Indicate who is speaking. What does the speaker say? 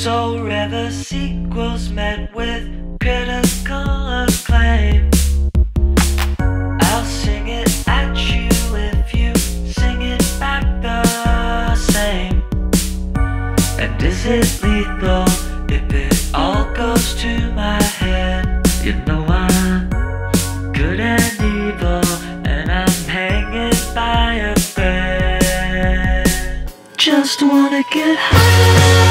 Speaker 1: So rare sequels met with critical acclaim. I'll sing it at you if you sing it back the same. And is it lethal if it all goes to my head? You know I'm good and evil, and I'm hanging by a thread. Just wanna get high.